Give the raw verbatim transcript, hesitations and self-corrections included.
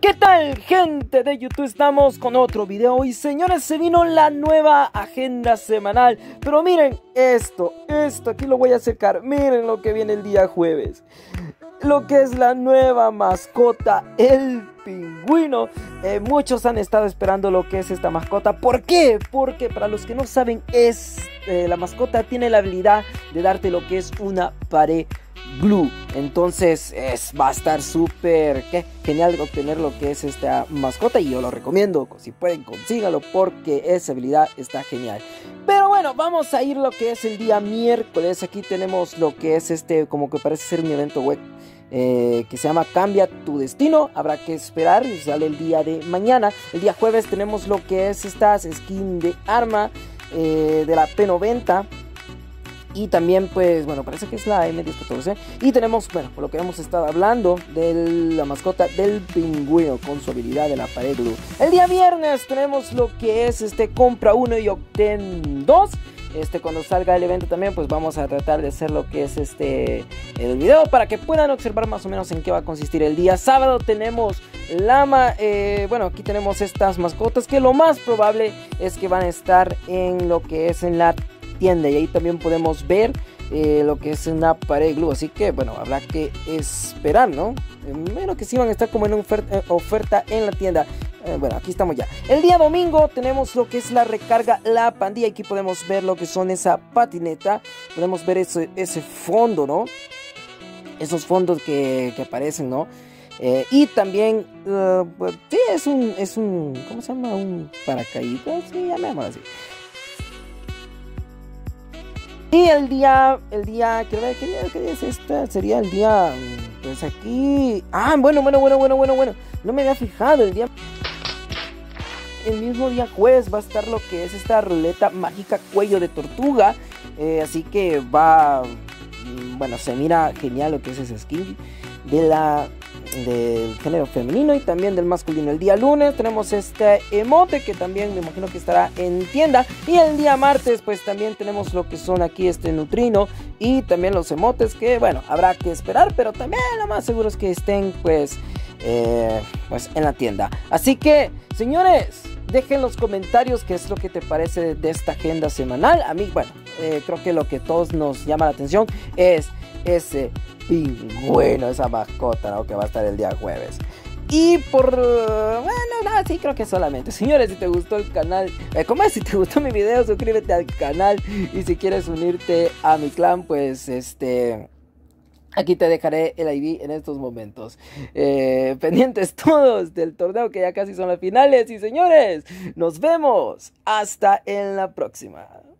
¿Qué tal, gente de YouTube? Estamos con otro video y señores, se vino la nueva agenda semanal. Pero miren esto, esto, aquí lo voy a acercar. Miren lo que viene el día jueves. Lo que es la nueva mascota, el pingüino. eh, Muchos han estado esperando lo que es esta mascota. ¿Por qué? Porque para los que no saben, es eh, la mascota tiene la habilidad de darte lo que es una pared glue. Entonces es, va a estar súper genial obtener lo que es esta mascota, y yo lo recomiendo. Si pueden, consíganlo porque esa habilidad está genial. Pero bueno, vamos a ir lo que es el día miércoles. Aquí tenemos lo que es este, como que parece ser un evento web eh, que se llama Cambia tu Destino. Habrá que esperar, sale el día de mañana. El día jueves tenemos lo que es estas skin de arma eh, de la P noventa. Y también, pues, bueno, parece que es la M diez catorce. Y tenemos, bueno, por lo que hemos estado hablando, de la mascota del pingüino con su habilidad de la pared glue. El día viernes tenemos lo que es este compra uno y obtén dos. Este, cuando salga el evento también, pues vamos a tratar de hacer lo que es este el video para que puedan observar más o menos en qué va a consistir. El día sábado tenemos Lama, eh, bueno, aquí tenemos estas mascotas que lo más probable es que van a estar en lo que es en la tienda, y ahí también podemos ver eh, lo que es una pared glue. Así que bueno, habrá que esperar, ¿no? Menos que sí van a estar como en una oferta, oferta en la tienda. Eh, bueno, aquí estamos ya. El día domingo tenemos lo que es la recarga La Pandilla. Aquí podemos ver lo que son esa patineta. Podemos ver ese, ese fondo, ¿no? Esos fondos que, que aparecen, ¿no? Eh, y también, uh, pues, sí, es un, es un, ¿cómo se llama? Un paracaídas, sí, llamémoslo así. Y el día, el día, quiero ver, ¿qué día, qué día es esta? Sería el día, pues aquí, ah, bueno, bueno, bueno, bueno, bueno, bueno, no me había fijado, el día, el mismo día jueves va a estar lo que es esta ruleta mágica cuello de tortuga, eh, así que va, bueno, se mira genial lo que es ese skin de la... del género femenino y también del masculino. El día lunes tenemos este emote que también me imagino que estará en tienda, y el día martes pues también tenemos lo que son aquí este neutrino y también los emotes que bueno, habrá que esperar, pero también lo más seguro es que estén pues eh, pues en la tienda. Así que señores, dejen en los comentarios qué es lo que te parece de, de esta agenda semanal. A mí, bueno, eh, creo que lo que todos nos llama la atención es ese pingüino, esa mascota, ¿no? Que va a estar el día jueves. Y por... bueno, nada, sí, creo que solamente. Señores, si te gustó el canal, eh, como es, si te gustó mi video, suscríbete al canal. Y si quieres unirte a mi clan, pues este... aquí te dejaré el I D en estos momentos. Eh, pendientes todos del torneo, que ya casi son las finales. Y señores, nos vemos hasta en la próxima.